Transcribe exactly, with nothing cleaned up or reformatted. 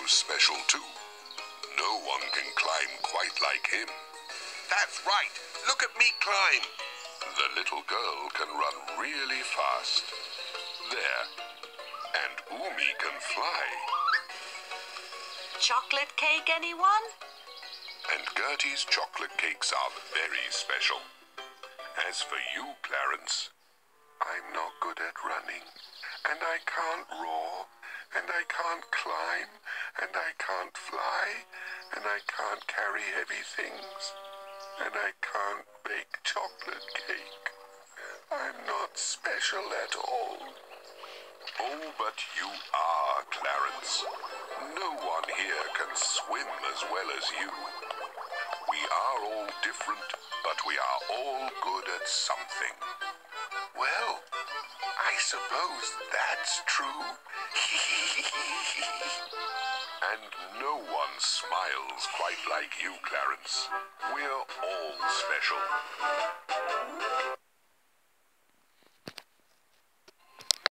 Banjo's special too. No one can climb quite like him. That's right. Look at me climb. The little girl can run really fast. There. And Umi can fly. Chocolate cake, anyone? And Gerty's chocolate cakes are very special. As for you, Clarence, I'm not good at running, and I can't roar, and I can't climb, and I can't fly, and I can't carry heavy things, and I can't bake chocolate cake. I'm not special at all. Oh, but you are, Clarence. No one here can swim as well as you. We are all different, but we are all good at something. Well, I suppose that's true. And no one smiles quite like you, Clarence. We're all special.